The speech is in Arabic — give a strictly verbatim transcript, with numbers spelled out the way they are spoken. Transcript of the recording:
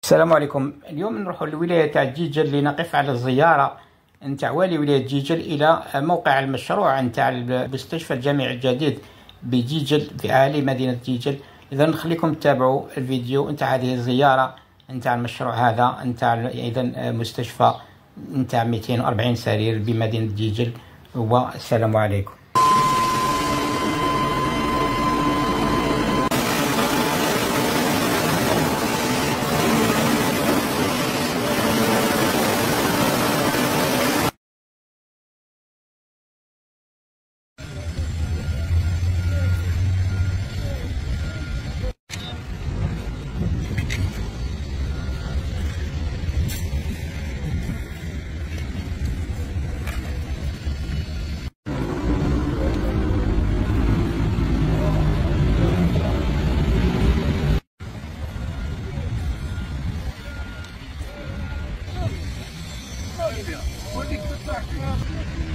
السلام عليكم. اليوم نروح لولاية تاع جيجل لنقف على الزيارة نتاع والي ولاية جيجل إلى موقع المشروع نتاع المستشفى الجامعي الجديد بجيجل في أهالي مدينة جيجل. إذا نخليكم تتابعوا الفيديو نتاع هذه الزيارة نتاع المشروع هذا نتاع إذا مستشفى نتاع مئتين وأربعين سرير بمدينة جيجل. والسلام عليكم. Olha, olha que tá aqui.